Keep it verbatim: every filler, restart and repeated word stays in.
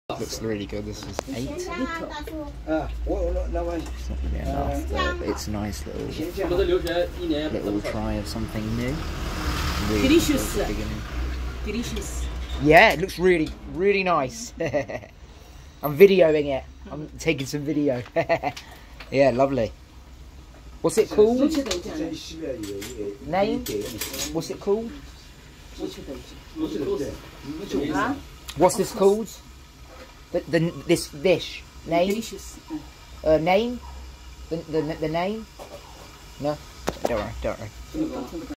Looks really good. This is eight. It's not Uh, going to be enough, but it's a nice little little try of something new. Really Delicious. good at the beginning. Delicious. Yeah, it looks really, really nice. I'm videoing it. I'm taking some video. Yeah, lovely. What's it called? Name? What's it called? Huh? What's this called? The, the this dish name? Delicious. Uh, name? The, the the name? No, don't worry, don't worry.